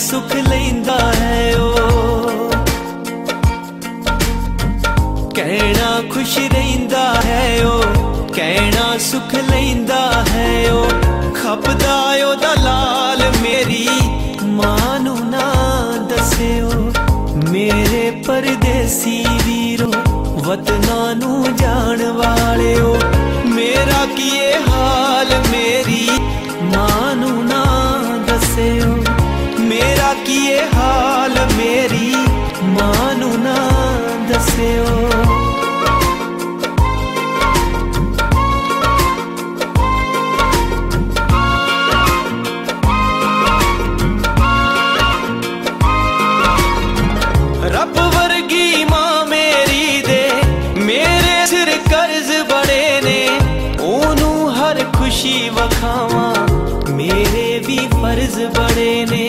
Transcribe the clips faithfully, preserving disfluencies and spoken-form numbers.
सुख लैंदा है ओ, कहना खुश रहिंदा है ओ, कहना सुख लैंदा है ओ। खपदा ओदा लाल मेरी मां नू ना दस्सिओ, मेरे परदेसी वीरो वतना नू जान वालिओ। मेरा की हाल मेरी मां नू ना दस्सिओ, मेरा की हाल मेरी मां नू ना दस्सिओ। रब वर्गी मां मेरी दे मेरे सिर कर्ज बड़े ने, ओनू हर खुशी वखावा मेरे भी फर्ज बड़े ने।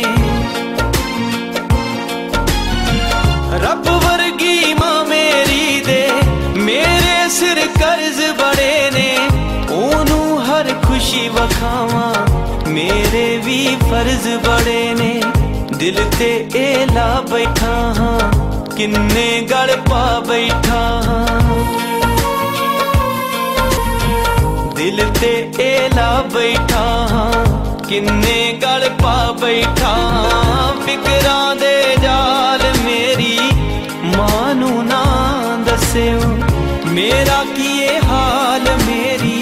रब वर्गी मां मेरी दे मेरे सिर कर्ज बड़े ने, ओनू हर खुशी वखावा मेरे भी फर्ज बड़े ने। दिल ते एला बैठा हाँ किन्ने गल पा बैठा हाँ, दिल ते एला बैठा हाँ किन्ने गल पा बैठा हाँ। फिकरां दे जाल मेरी मां नू ना दस्सिओ, मेरा की हाल मेरी